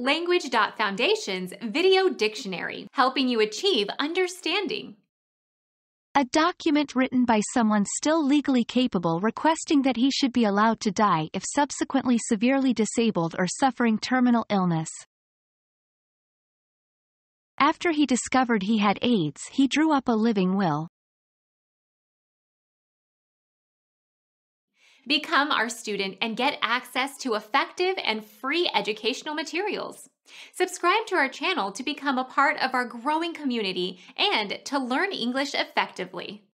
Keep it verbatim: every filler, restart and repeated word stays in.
Language dot Foundation's Video Dictionary, helping you achieve understanding. A document written by someone still legally capable requesting that he should be allowed to die if subsequently severely disabled or suffering terminal illness. After he discovered he had AIDS, he drew up a living will. Become our student and get access to effective and free educational materials. Subscribe to our channel to become a part of our growing community and to learn English effectively.